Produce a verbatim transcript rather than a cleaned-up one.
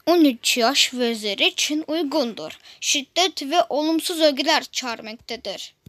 on üç yaş ve üzeri için uygundur. Şiddet ve olumsuz ögeler içermektedir.